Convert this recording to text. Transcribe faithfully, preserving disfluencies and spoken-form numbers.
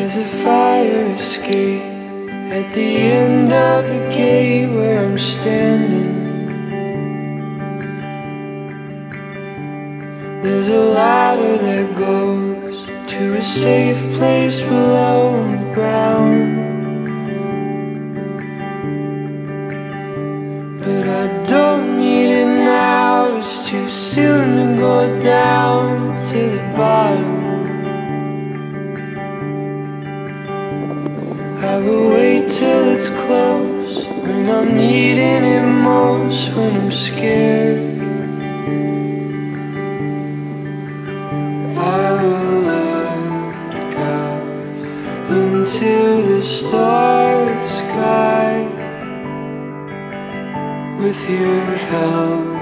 There's a fire escape at the end of the gate where I'm standing. There's a ladder that goes to a safe place below the ground. But I don't need it now, it's too soon to go down to the bottom. I will wait till it's close, when I'm needing it most, when I'm scared. I will look out into the starry sky with your help.